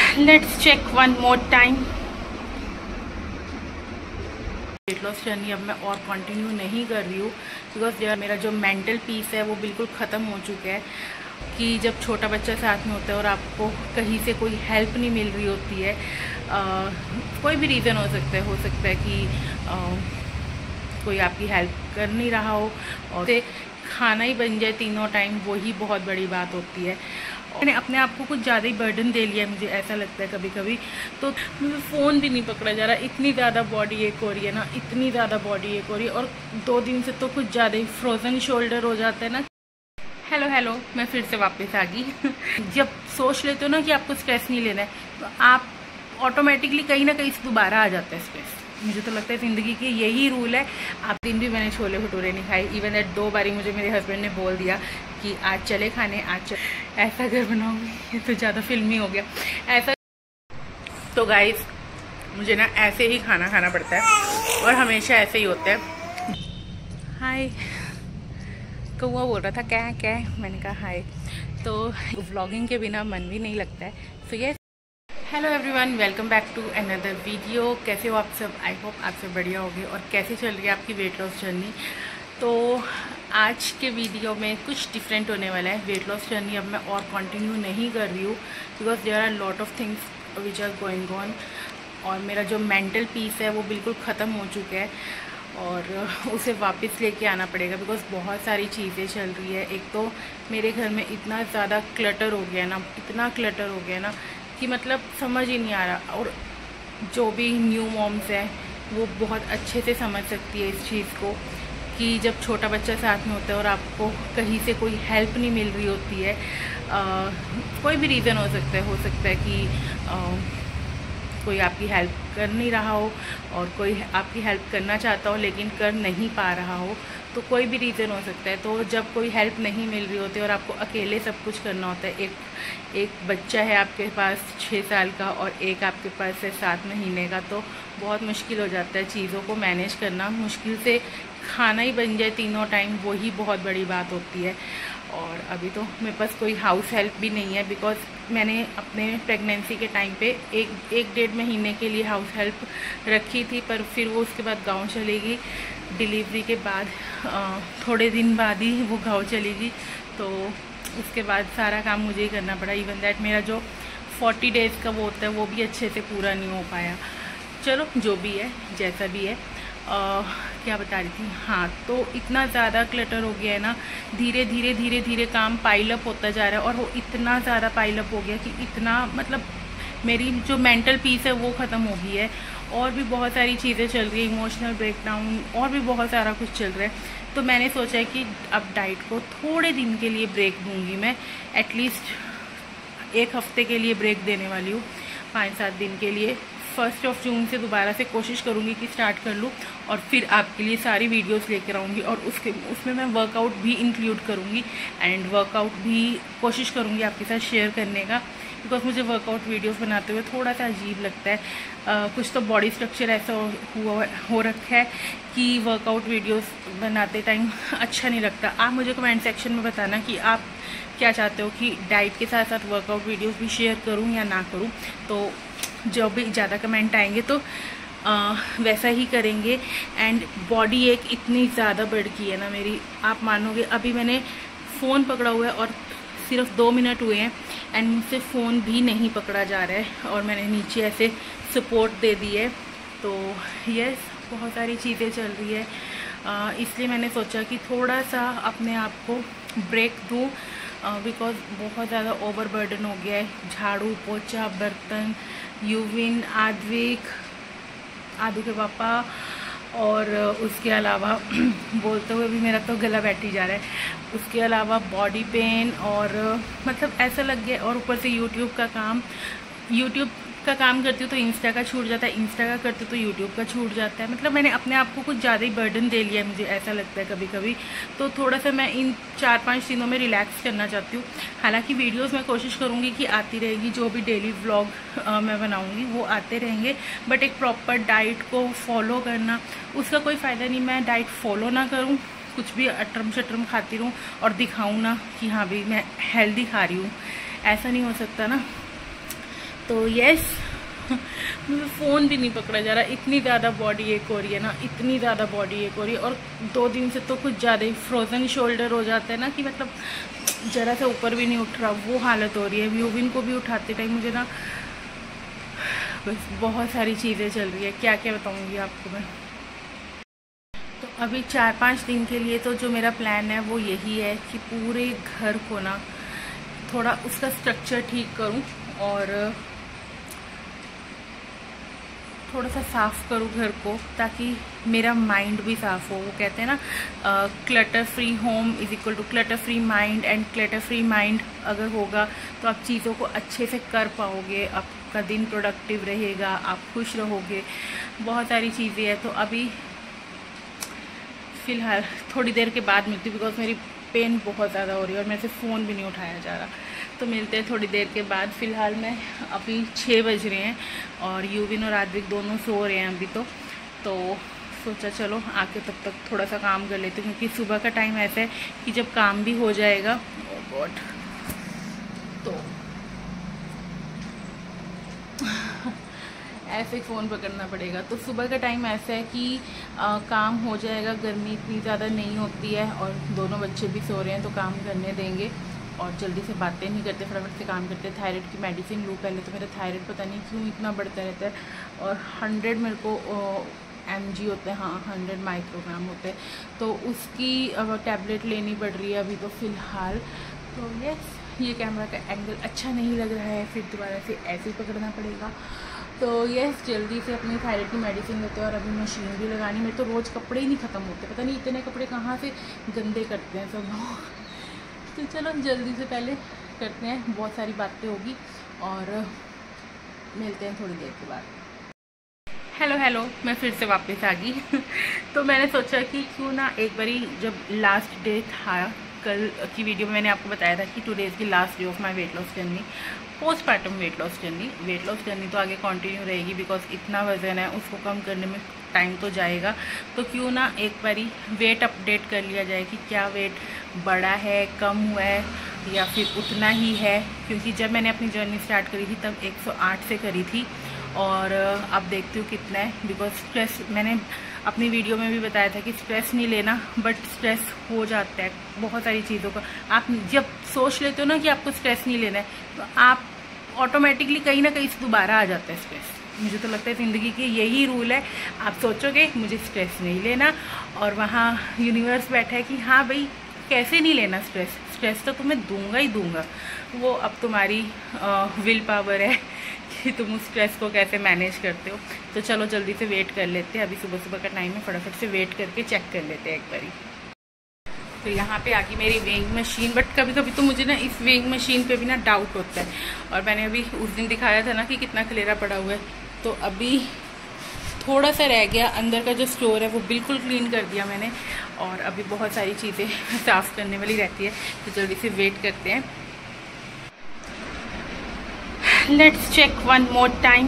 Let's check one more time. Weight loss journey अब मैं और कंटिन्यू नहीं कर रही हूँ बिकॉज मेरा जो मेंटल पीस है वो बिल्कुल ख़त्म हो चुका है। कि जब छोटा बच्चा साथ में होता है और आपको कहीं से कोई हेल्प नहीं मिल रही होती है, कोई भी रीज़न हो सकता है कि कोई आपकी हेल्प कर नहीं रहा हो और खाना ही बन जाए तीनों टाइम, वही बहुत बड़ी बात होती है। मैंने अपने आप को कुछ ज़्यादा ही बर्डन दे लिया है, मुझे ऐसा लगता है कभी कभी। तो मुझे फ़ोन भी नहीं पकड़ा जा रहा, इतनी ज़्यादा बॉडी एक हो रही है ना, इतनी ज़्यादा बॉडी एक हो रही है। और 2 दिन से तो कुछ ज़्यादा ही फ्रोज़न शोल्डर हो जाता है ना। हेलो मैं फिर से वापस आ गई। जब सोच लेते हो ना कि आपको स्ट्रेस नहीं लेना है, तो आप ऑटोमेटिकली कहीं ना कहीं से दोबारा आ जाता है स्ट्रेस। मुझे तो लगता है ज़िंदगी की यही रूल है। आप दिन भी मैंने छोले भटूरे नहीं खाए, इवन दैट 2 बारी मुझे मेरे हस्बैंड ने बोल दिया कि आज चले खाने, ऐसा घर बनाऊंगी। ये तो ज़्यादा फिल्मी हो गया ऐसा। तो गाइस मुझे ना ऐसे ही खाना खाना पड़ता है और हमेशा ऐसे ही होता है। हाय, कौवा बोल रहा था क्या मैंने कहा हाय। तो व्लॉगिंग के बिना मन भी नहीं लगता है। So yes, hello everyone, welcome back to another video. कैसे हो आप सब? आई होप आप सब बढ़िया होगे। और कैसे चल रही है आपकी वेट लॉस जर्नी? तो आज के वीडियो में कुछ डिफरेंट होने वाला है। वेट लॉस जर्नी अब मैं और कंटिन्यू नहीं कर रही हूँ because there are lot of things which are going on. और मेरा जो मेंटल पीस है वो बिल्कुल ख़त्म हो चुका है और उसे वापस लेके आना पड़ेगा बिकॉज बहुत सारी चीज़ें चल रही है। एक तो मेरे घर में इतना ज़्यादा क्लटर हो गया ना, इतना क्लटर हो गया ना कि मतलब समझ ही नहीं आ रहा। और जो भी न्यू मॉम्स हैं वो बहुत अच्छे से समझ सकती है इस चीज़ को कि जब छोटा बच्चा साथ में होता है और आपको कहीं से कोई हेल्प नहीं मिल रही होती है, कोई भी रीज़न हो सकता है कि कोई आपकी हेल्प कर नहीं रहा हो और कोई आपकी हेल्प करना चाहता हो लेकिन कर नहीं पा रहा हो, तो कोई भी रीज़न हो सकता है। तो जब कोई हेल्प नहीं मिल रही होती और आपको अकेले सब कुछ करना होता है, एक बच्चा है आपके पास 6 साल का और एक आपके पास है 7 महीने का, तो बहुत मुश्किल हो जाता है चीज़ों को मैनेज करना। मुश्किल से खाना ही बन जाए तीनों टाइम, वही बहुत बड़ी बात होती है। और अभी तो मेरे पास कोई हाउस हेल्प भी नहीं है बिकॉज मैंने अपने प्रेगनेंसी के टाइम पे एक 1.5 महीने के लिए हाउस हेल्प रखी थी, पर फिर वो उसके बाद गांव चली गई। डिलीवरी के बाद थोड़े दिन बाद ही वो गांव चली गई, तो उसके बाद सारा काम मुझे ही करना पड़ा। इवन दैट मेरा जो 40 डेज़ का वो होता है वो भी अच्छे से पूरा नहीं हो पाया। चलो जो भी है, जैसा भी है। क्या बता रही थी? हाँ, तो इतना ज़्यादा क्लटर हो गया है ना, धीरे धीरे काम पाइल अप होता जा रहा है। और वो इतना ज़्यादा पाइल अप हो गया कि इतना मतलब मेरी जो मेंटल पीस है वो ख़त्म हो गई है। और भी बहुत सारी चीज़ें चल रही है, इमोशनल ब्रेकडाउन, और भी बहुत सारा कुछ चल रहा है। तो मैंने सोचा है कि अब डाइट को थोड़े दिन के लिए ब्रेक दूँगी मैं। एटलीस्ट 1 हफ्ते के लिए ब्रेक देने वाली हूँ, 5-7 दिन के लिए। 1 जून से दोबारा से कोशिश करूँगी कि स्टार्ट कर लूँ और फिर आपके लिए सारी वीडियोस लेकर आऊँगी। और उसमें मैं वर्कआउट भी इंक्लूड करूँगी एंड वर्कआउट भी कोशिश करूँगी आपके साथ शेयर करने का बिकॉज मुझे वर्कआउट वीडियोस बनाते हुए थोड़ा सा अजीब लगता है। कुछ तो बॉडी स्ट्रक्चर ऐसा हो रखा है कि वर्कआउट वीडियोस बनाते टाइम अच्छा नहीं लगता। आप मुझे कमेंट सेक्शन में बताना कि आप क्या चाहते हो कि डाइट के साथ साथ वर्कआउट वीडियोस भी शेयर करूं या ना करूं। तो जो भी ज़्यादा कमेंट आएंगे तो वैसा ही करेंगे। एंड बॉडी एक इतनी ज़्यादा बढ़ गई है ना मेरी, आप मानोगे अभी मैंने फ़ोन पकड़ा हुआ है और सिर्फ 2 मिनट हुए हैं एंड मुझसे फ़ोन भी नहीं पकड़ा जा रहा है और मैंने नीचे ऐसे सपोर्ट दे दी है। तो यस, बहुत सारी चीज़ें चल रही है, इसलिए मैंने सोचा कि थोड़ा सा अपने आप को ब्रेक दूँ बिकॉज बहुत ज़्यादा ओवर बर्डन हो गया है। झाड़ू पोछा बर्तन, यूविन, आदू के पापा, और उसके अलावा बोलते हुए भी मेरा तो गला बैठ ही जा रहा है। उसके अलावा बॉडी पेन और मतलब ऐसा लग गया। और ऊपर से यूट्यूब का काम करती हूँ तो इंस्टा का छूट जाता है, इंस्टा का करती हूँ तो यूट्यूब का छूट जाता है। मतलब मैंने अपने आप को कुछ ज़्यादा ही बर्डन दे लिया है, मुझे ऐसा लगता है कभी कभी। तो थोड़ा सा मैं इन 4-5 दिनों में रिलैक्स करना चाहती हूँ। हालांकि वीडियोस मैं कोशिश करूँगी कि आती रहेगी, जो भी डेली व्लॉग मैं बनाऊँगी वो आते रहेंगे, बट एक प्रॉपर डाइट को फॉलो करना, उसका कोई फ़ायदा नहीं मैं डाइट फॉलो ना करूँ, कुछ भी अटरम शटरम खाती रहूँ और दिखाऊँ ना कि हाँ भाई मैं हेल्दी खा रही हूँ। ऐसा नहीं हो सकता ना। तो यस, मुझे फ़ोन भी नहीं पकड़ा जा रहा, इतनी ज़्यादा बॉडी एक हो रही है ना, इतनी ज़्यादा बॉडी एक हो रही है। और 2 दिन से तो कुछ ज़्यादा ही फ्रोज़न शोल्डर हो जाता है ना, कि मतलब ज़रा से ऊपर भी नहीं उठ रहा, वो हालत हो रही है। यूविन को भी उठाते टाइम मुझे ना बस बहुत सारी चीज़ें चल रही है, क्या क्या बताऊँगी आपको मैं। तो अभी 4-5 दिन के लिए तो जो मेरा प्लान है वो यही है कि पूरे घर को ना थोड़ा उसका स्ट्रक्चर ठीक करूं और थोड़ा सा साफ़ करूं घर को, ताकि मेरा माइंड भी साफ़ हो। वो कहते हैं ना, clutter free home is equal to clutter free mind, and clutter free mind अगर होगा तो आप चीज़ों को अच्छे से कर पाओगे, आपका दिन प्रोडक्टिव रहेगा, आप खुश रहोगे, बहुत सारी चीज़ें हैं। तो अभी फ़िलहाल थोड़ी देर के बाद मिलती हूँ, बिकॉज मेरी पेन बहुत ज़्यादा हो रही है और मेरे से फ़ोन भी नहीं उठाया जा रहा। तो मिलते हैं थोड़ी देर के बाद। फ़िलहाल मैं अभी 6 बज रहे हैं और यूविन और आद्विक दोनों सो रहे हैं अभी। तो सोचा चलो आके तब तक थोड़ा सा काम कर लेते हैं, क्योंकि सुबह का टाइम ऐसा है कि जब काम भी हो जाएगा। ओह गॉड, तो ऐसे ही फ़ोन पकड़ना पड़ेगा। तो सुबह का टाइम ऐसा है कि काम हो जाएगा, गर्मी इतनी ज़्यादा नहीं होती है और दोनों बच्चे भी सो रहे हैं, तो काम करने देंगे और जल्दी से बातें नहीं करते, फटाफट से काम करते। थायराइड की मेडिसिन लूँ पहले, तो मेरा थायराइड पता नहीं क्यों इतना बढ़ता रहता है, और 100 मेरे को mg होते हैं, हाँ 100 माइक्रोग्राम होते हैं, तो उसकी टैबलेट लेनी पड़ रही है अभी तो फ़िलहाल। तो यस, ये कैमरा का एंगल अच्छा नहीं लग रहा है, फिर दोबारा से ऐसे ही पकड़ना पड़ेगा। तो यस, जल्दी से अपनी थायराइड की मेडिसिन लेते हैं और अभी मशीन भी लगानी। मेरे तो रोज़ कपड़े ही नहीं ख़त्म होते, पता नहीं इतने कपड़े कहाँ से गंदे करते हैं सब लोग। तो चलो जल्दी से पहले करते हैं, बहुत सारी बातें होगी और मिलते हैं थोड़ी देर के बाद। हेलो, मैं फिर से वापस आ गई। तो मैंने सोचा कि क्यों ना एक बारी, जब लास्ट डे था कल की वीडियो में मैंने आपको बताया था कि today is the last day of my weight loss journey, postpartum weight loss journey तो आगे कंटिन्यू रहेगी, बिकॉज इतना वज़न है उसको कम करने में टाइम तो जाएगा। तो क्यों ना एक बारी वेट अपडेट कर लिया जाए कि क्या वेट बढ़ा है, कम हुआ है या फिर उतना ही है। क्योंकि जब मैंने अपनी जर्नी स्टार्ट करी थी तब 108 से करी थी और अब देखती हूँ कितना है। बिकॉज स्ट्रेस, मैंने अपनी वीडियो में भी बताया था कि स्ट्रेस नहीं लेना, बट स्ट्रेस हो जाता है बहुत सारी चीज़ों का। आप जब सोच लेते हो ना कि आपको स्ट्रेस नहीं लेना है, तो आप ऑटोमेटिकली कहीं ना कहीं से दोबारा आ जाता है स्ट्रेस। मुझे तो लगता है ज़िंदगी की यही रूल है, आप सोचोगे मुझे स्ट्रेस नहीं लेना, और वहाँ यूनिवर्स बैठा है कि हाँ भाई कैसे नहीं लेना स्ट्रेस तो तुम्हें दूंगा ही दूंगा। वो अब तुम्हारी विल पावर है कि तुम उस स्ट्रेस को कैसे मैनेज करते हो। तो चलो जल्दी से वेट कर लेते हैं, अभी सुबह सुबह का टाइम है, फटाफट से वेट करके चेक कर लेते हैं एक बारी। तो यहाँ पे आ गई मेरी वेइंग मशीन, बट कभी कभी तो मुझे ना इस वेइंग मशीन पे भी ना डाउट होता है, और मैंने अभी उस दिन दिखाया था ना कि कितना खलेरा पड़ा हुआ है, तो अभी थोड़ा सा रह गया। अंदर का जो स्टोर है वो बिल्कुल क्लीन कर दिया मैंने, और अभी बहुत सारी चीज़ें साफ़ करने वाली रहती है, तो जल्दी से वेट करते हैं। Let's check one more time.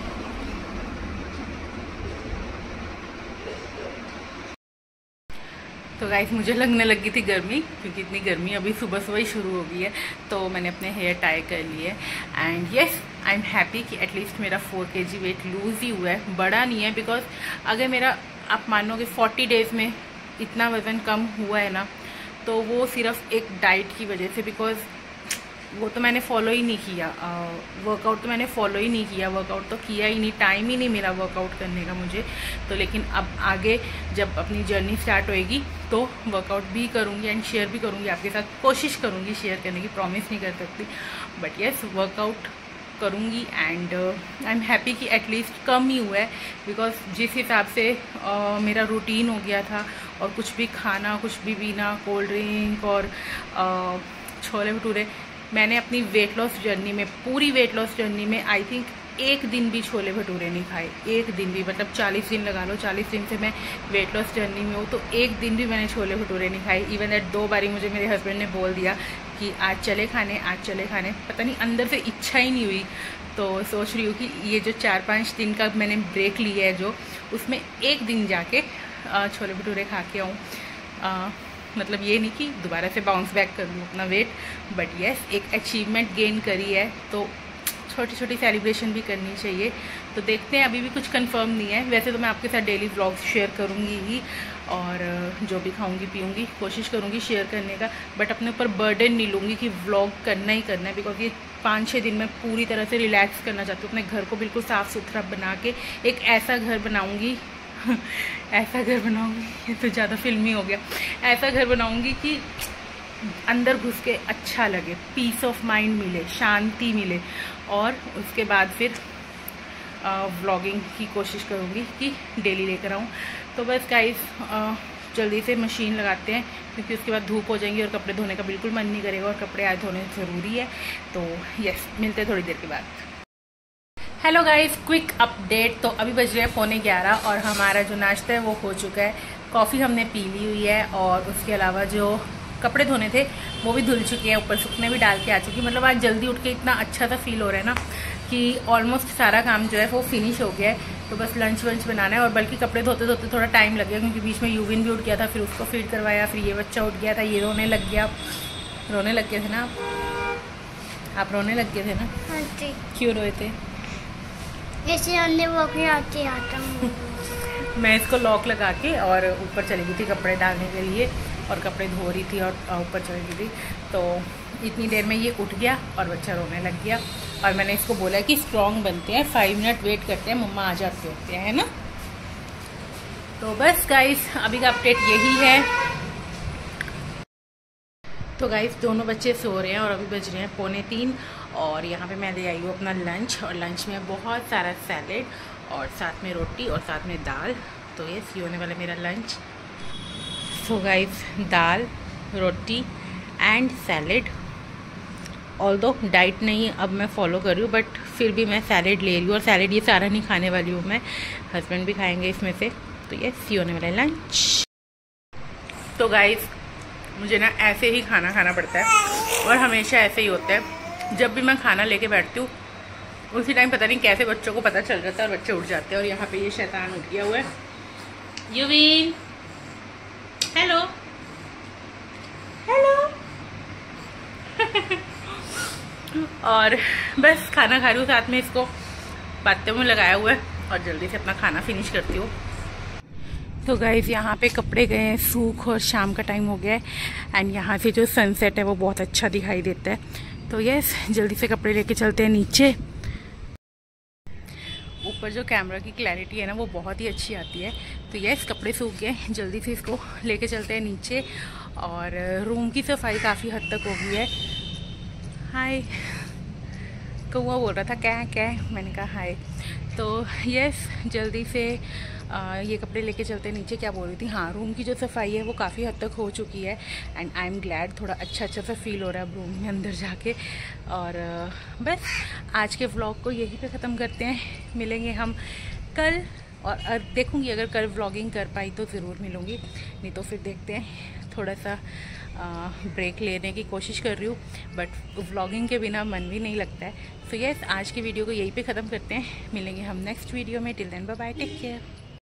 तो गाइस, मुझे लगने लगी थी गर्मी, क्योंकि इतनी गर्मी अभी सुबह सुबह ही शुरू हो गई है, तो मैंने अपने हेयर टाई कर लिए। And yes, I am happy कि एटलीस्ट मेरा 4 kg वेट लूज़ ही हुआ है, बड़ा नहीं है। बिकॉज अगर मेरा, आप मानोगे 40 डेज़ में इतना वज़न कम हुआ है ना, तो वो सिर्फ एक डाइट की वजह से, बिकॉज वो तो मैंने फॉलो ही नहीं किया, वर्कआउट तो मैंने फॉलो ही नहीं किया, वर्कआउट तो किया ही नहीं, टाइम ही नहीं मिला वर्कआउट करने का मुझे। तो लेकिन अब आगे जब अपनी जर्नी स्टार्ट होएगी तो वर्कआउट भी करूँगी एंड शेयर भी करूँगी आपके साथ, कोशिश करूँगी शेयर करने की, प्रॉमिस नहीं कर सकती, बट येस वर्कआउट करूँगी। एंड आई एम हैप्पी कि एटलीस्ट कम ही हुआ है, बिकॉज जिस हिसाब से मेरा रूटीन हो गया था, और कुछ भी खाना, कुछ भी पीना, कोल्ड ड्रिंक और छोले भटूरे, मैंने अपनी वेट लॉस जर्नी में, पूरी वेट लॉस जर्नी में आई थिंक एक दिन भी छोले भटूरे नहीं खाए, एक दिन भी, मतलब 40 दिन लगा लो, 40 दिन से मैं वेट लॉस जर्नी में हूँ, तो एक दिन भी मैंने छोले भटूरे नहीं खाए। इवन दैट 2 बारी मुझे मेरे हस्बैंड ने बोल दिया कि आज चले खाने, आज चले खाने, पता नहीं अंदर से इच्छा ही नहीं हुई। तो सोच रही हूँ कि ये जो 4-5 दिन का मैंने ब्रेक लिया है जो, उसमें एक दिन जाके छोले भटूरे खा के आऊँ। मतलब ये नहीं कि दोबारा से बाउंस बैक कर लूँ अपना वेट, बट येस एक अचीवमेंट गेन करी है, तो छोटी छोटी सेलिब्रेशन भी करनी चाहिए। तो देखते हैं, अभी भी कुछ कंफर्म नहीं है। वैसे तो मैं आपके साथ डेली व्लॉग्स शेयर करूँगी ही, और जो भी खाऊंगी पीऊँगी कोशिश करूँगी शेयर करने का, बट अपने ऊपर बर्डन नहीं लूँगी कि व्लॉग करना ही करना है, बिकॉज ये 5-6 दिन में पूरी तरह से रिलैक्स करना चाहती हूँ। अपने घर को बिल्कुल साफ़ सुथरा बना के एक ऐसा घर बनाऊँगी ऐसा घर बनाऊँगी, ये तो ज़्यादा फिल्मी हो गया। ऐसा घर बनाऊँगी कि अंदर घुस के अच्छा लगे, पीस ऑफ माइंड मिले, शांति मिले, और उसके बाद फिर व्लॉगिंग की कोशिश करूँगी कि डेली लेकर आऊँ। तो बस गाइस जल्दी से मशीन लगाते हैं, क्योंकि उसके बाद धूप हो जाएंगी और कपड़े धोने का बिल्कुल मन नहीं करेगा, और कपड़े आज धोने ज़रूरी है। तो यस, मिलते हैं थोड़ी देर के बाद। Hello guys, quick update. तो अभी बज रहे हैं 11:15 और हमारा जो नाश्ता है वो हो चुका है। कॉफ़ी हमने पी ली हुई है, और उसके अलावा जो कपड़े धोने थे वो भी धुल चुके हैं, ऊपर सूखने भी डाल के आ चुकी। मतलब आज जल्दी उठ के इतना अच्छा सा फील हो रहा है ना कि ऑलमोस्ट सारा काम जो है वो फिनिश हो गया है। तो बस लंच वंच बनाना है, और बल्कि कपड़े धोते धोते थोड़ा टाइम लग गया, क्योंकि बीच में यूविन भी उठ गया था, फिर उसको फीड करवाया, फिर ये बच्चा उठ गया था, ये रोने लग गया। रोने लग गए थे ना आप रोने लग गए थे ना? हाँ जी। क्यों रोए थे? जैसे हमने वो अपने आते आता मैं इसको लॉक लगा के और ऊपर चली गई थी कपड़े डालने के लिए, और कपड़े धो रही थी और ऊपर चली गई थी। तो इतनी देर में ये उठ गया और बच्चा रोने लग गया, और मैंने इसको बोला कि स्ट्रॉन्ग बनते हैं, 5 मिनट वेट करते हैं, मम्मा आ जाते होते हैं, है ना। तो बस गाइस अभी का अपडेट यही है। तो गाइस दोनों बच्चे सो रहे हैं, और अभी बज रहे हैं 2:45, और यहाँ पे मैं ले आई हूँ अपना लंच, और लंच में बहुत सारा सैलेड, और साथ में रोटी, और साथ में दाल। तो ये होने वाला मेरा lunch. So guys dal, roti and salad. Although diet नहीं अब मैं फॉलो कर रही हूँ, बट फिर भी मैं सैलेड ले रही हूँ, और सैलेड ये सारा नहीं खाने वाली हूँ मैं, हस्बैंड भी खाएंगे इसमें से। तो ये होने वाला है लंच। तो गाइस मुझे ना ऐसे ही खाना खाना पड़ता है, और हमेशा ऐसे ही होता है। जब भी मैं खाना लेके बैठती हूँ उसी टाइम पता नहीं कैसे बच्चों को पता चल जाता है और बच्चे उठ जाते हैं। और यहाँ पे ये शैतान उठ गया हुआ है, यूविन, हेलो हेलो और बस खाना खा रही हूँ, साथ में इसको बातों में लगाया हुआ है, और जल्दी से अपना खाना फिनिश करती हूँ। तो गाइस यहाँ पे कपड़े गए हैं सूख, और शाम का टाइम हो गया है, एंड यहाँ से जो सनसेट है वो बहुत अच्छा दिखाई देता है। तो यस जल्दी से कपड़े लेके चलते हैं नीचे। ऊपर जो कैमरा की क्लैरिटी है ना वो बहुत ही अच्छी आती है। तो यस कपड़े सूख गए, जल्दी से इसको लेके चलते हैं नीचे। और रूम की सफाई काफ़ी हद तक हो गई है। हाय, कौवा बोल रहा था क्या, मैंने कहा हाय। तो यस जल्दी से ये कपड़े लेके चलते हैं नीचे। क्या बोल रही थी, हाँ रूम की जो सफाई है वो काफ़ी हद तक हो चुकी है, एंड आई एम ग्लैड, थोड़ा अच्छा सा फील हो रहा है अब रूम में अंदर जाके। और बस आज के व्लॉग को यहीं पे ख़त्म करते हैं, मिलेंगे हम कल। और देखूँगी अगर कल व्लॉगिंग कर पाई तो ज़रूर मिलूँगी, नहीं तो फिर देखते हैं, थोड़ा सा ब्रेक लेने की कोशिश कर रही हूँ, बट व्लॉगिंग के बिना मन भी नहीं लगता है। सो यस आज की वीडियो को यहीं पे ख़त्म करते हैं, मिलेंगे हम नेक्स्ट वीडियो में। Till then bye bye, take care.